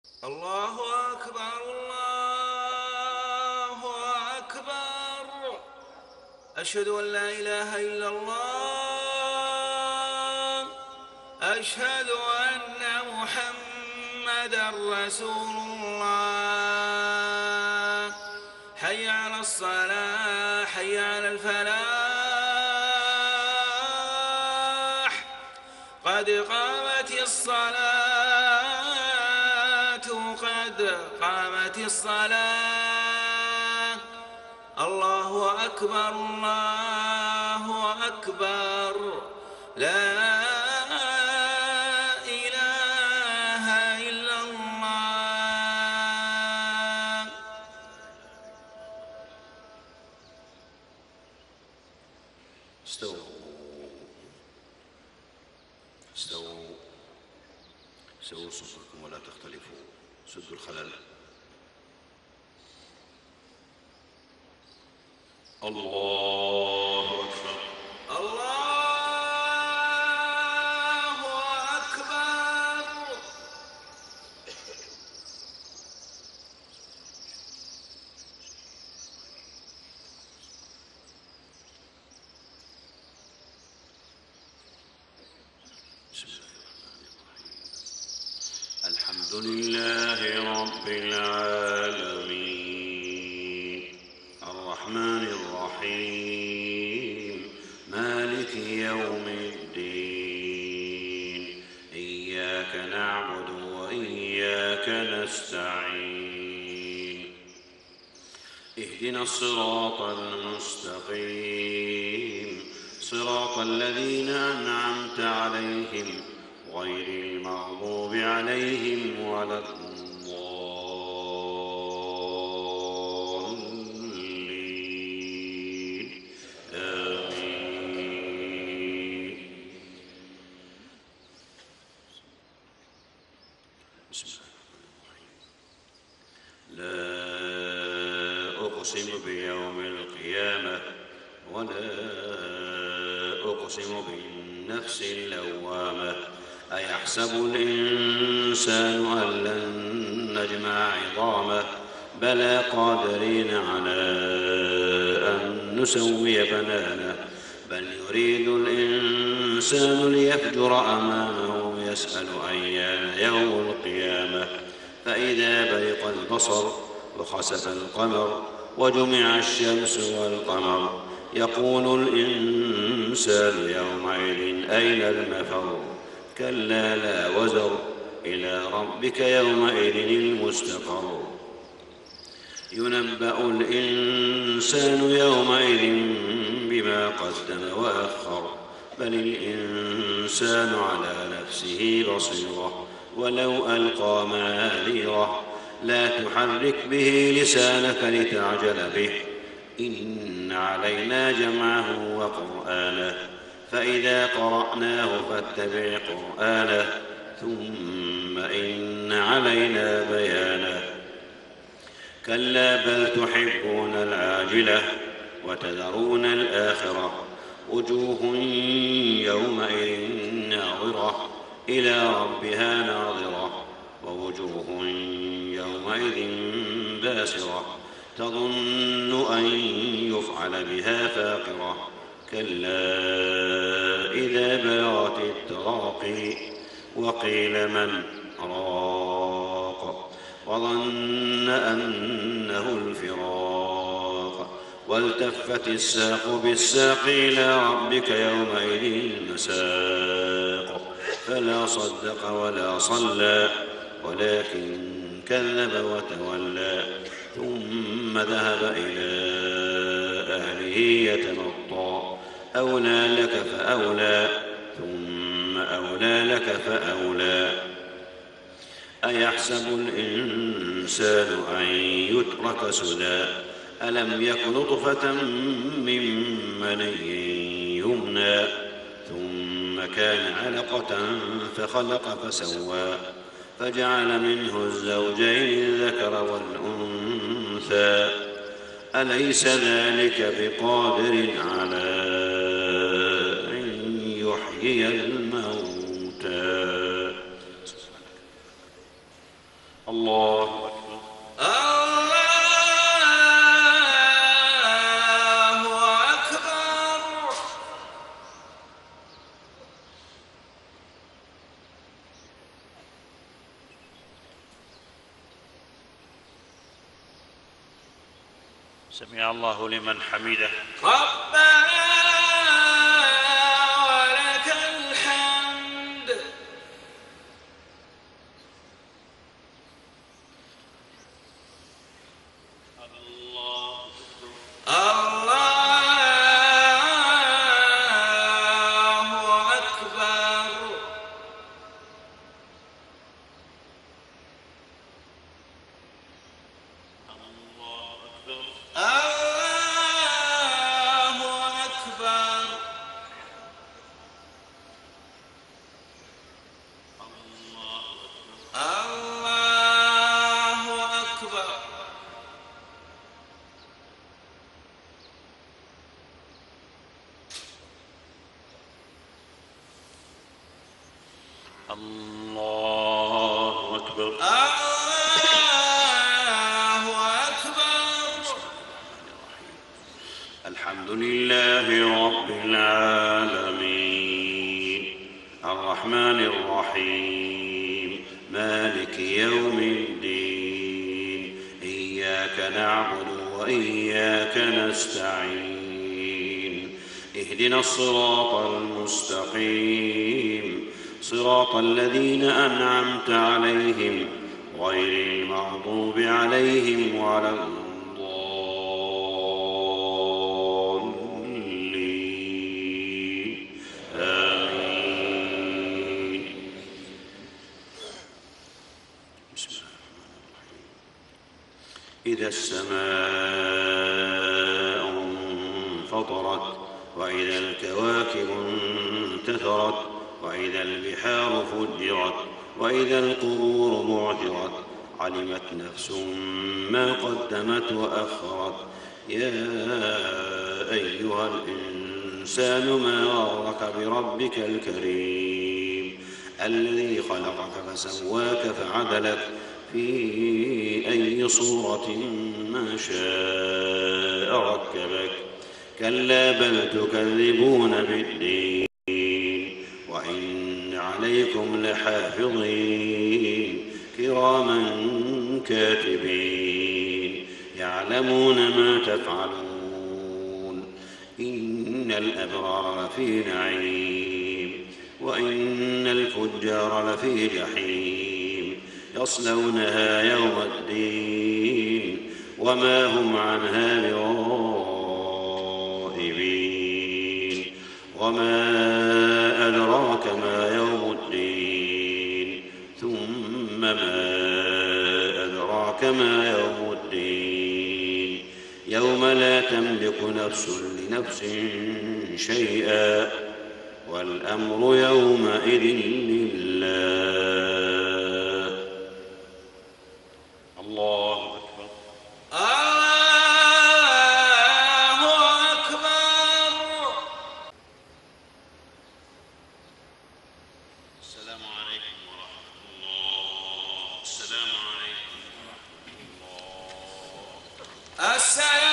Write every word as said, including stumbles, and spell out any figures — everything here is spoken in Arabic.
الله أكبر الله أكبر. أشهد أن لا إله إلا الله. أشهد أن محمدًا رسول الله. حي على الصلاة حي على الفلاح. قد قامت الصلاة قد قامت الصلاة. الله أكبر الله أكبر. لا إله إلا الله. استووا استووا سووا صفوفكم ولا تختلفوا. سدوا الخلل. الله أكبر الله أكبر. بسم الله الرحمن الرحيم. الحمد لله رب العالمين الرحمن الرحيم مالك يوم الدين. إياك نعبد وإياك نستعين. اهدنا الصراط المستقيم صراط الذين أنعمت عليهم غير المغضوب عليهم ولا الضالين. آمين. بسم الله الرحمن الرحيم. لا أقسم بيوم القيامة ولا أقسم بالنفس اللوامة. أيحسب الإنسان أن لن نجمع عظامه بلى قادرين على أن نسوي بنانه. بل يريد الإنسان ليفجر أمامه يسأل أيان يوم القيامة. فإذا برق البصر وخسف القمر وجمع الشمس والقمر يقول الإنسان يومئذ أين المفر. كلا لا وزر إلى ربك يومئذ المستقر. ينبأ الإنسان يومئذ بما قدم وأخر. بل الإنسان على نفسه بصيرة ولو ألقى معاذيره. لا تحرك به لسانك لتعجل به. إن علينا جمعه وقرآنه فإذا قرأناه فاتبع قرآنه ثم إن علينا بيانه. كلا بل تحبون العاجلة وتذرون الآخرة. وجوه يومئذ ناظرة إلى ربها ناظرة. ووجوه يومئذ باسرة تظن أن يفعل بها فاقرة. كلا إذا بلغت التراقي وقيل من راق. وظن أنه الفراق. والتفت الساق بالساق إلى ربك يومئذ المساق. فلا صدق ولا صلى ولكن كذب وتولى. ثم ذهب إلى أهله يتمطى. أولى لك فأولى ثم أولى لك فأولى. أيحسب الإنسان أن يترك سدى. ألم يك نطفة من مني يمنى ثم كان علقة فخلق فسوى فجعل منه الزوجين الذكر والأنثى. أليس ذلك بقادر على أن يحيي الموتى. الله أكبر. الله أكبر. سمع الله لمن حمده. ربنا ولك الحمد. الله أكبر. الله أكبر. الله أكبر. الله أكبر. الله أكبر. الحمد لله رب العالمين الرحمن الرحيم مالك يوم الدين إياك نعبد وإياك نستعين اهدنا الصراط المستقيم صراط الذين أنعمت عليهم غير المغضوب عليهم ولا الضالين آمين. بسم الله الرحمن الرحيم. إذا السماء انفطرت وإذا الكواكب انتثرت وإذا البحار فجرت وإذا القبور بعثرت علمت نفس ما قدمت وأخرت يا أيها الإنسان ما غرك بربك الكريم الذي خلقك فسواك فعدلك في أي صورة ما شاء ركبك كلا بل تكذبون بالدين وإن عليكم لحافظين كراما كاتبين يعلمون ما تفعلون إن الأبرار لفي نعيم وإن الفجار لفي جحيم يصلونها يوم الدين وما هم عنها بغائبين وما أدراك ما يوم الدين ثم ما أدراك ما يوم الدين يوم لا تملك نفس لنفس شيئا والأمر يومئذ لله. الله أكبر. الله أكبر. السلام عليكم ورحمة الله. السلام عليكم ورحمة الله. السلام